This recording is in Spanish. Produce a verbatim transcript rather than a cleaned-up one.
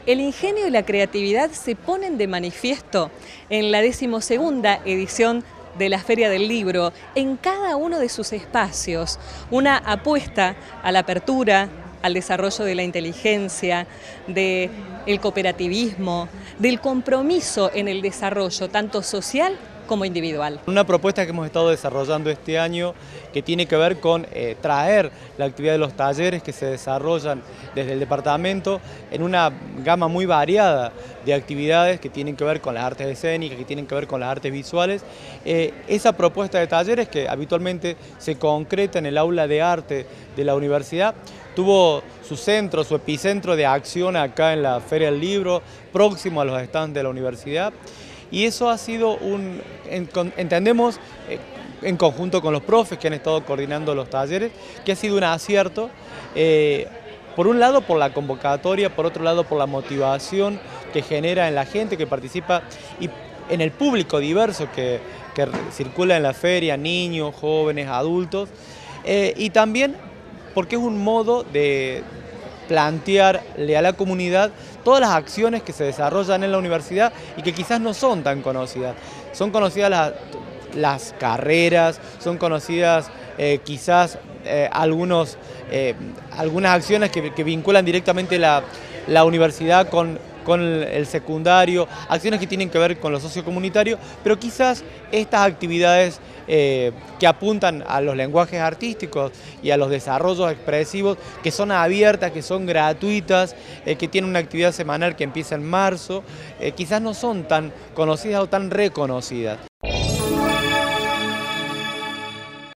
El ingenio y la creatividad se ponen de manifiesto en la decimosegunda edición de la Feria del Libro, en cada uno de sus espacios, una apuesta a la apertura, al desarrollo de la inteligencia, del cooperativismo, del compromiso en el desarrollo tanto social como individual. Una propuesta que hemos estado desarrollando este año que tiene que ver con eh, traer la actividad de los talleres que se desarrollan desde el departamento en una gama muy variada de actividades que tienen que ver con las artes escénicas, que tienen que ver con las artes visuales. Eh, esa propuesta de talleres que habitualmente se concreta en el aula de arte de la universidad tuvo su centro, su epicentro de acción acá en la Feria del Libro, próximo a los stands de la universidad. Y eso ha sido un, entendemos, en conjunto con los profes que han estado coordinando los talleres, que ha sido un acierto, eh, por un lado por la convocatoria, por otro lado por la motivación que genera en la gente que participa y en el público diverso que, que circula en la feria, niños, jóvenes, adultos, eh, y también porque es un modo de plantearle a la comunidad todas las acciones que se desarrollan en la universidad y que quizás no son tan conocidas. Son conocidas las, las carreras, son conocidas eh, quizás eh, algunos, eh, algunas acciones que, que vinculan directamente la, la universidad con, con el secundario, acciones que tienen que ver con lo sociocomunitario, pero quizás estas actividades eh, que apuntan a los lenguajes artísticos y a los desarrollos expresivos, que son abiertas, que son gratuitas, eh, que tienen una actividad semanal que empieza en marzo, eh, quizás no son tan conocidas o tan reconocidas.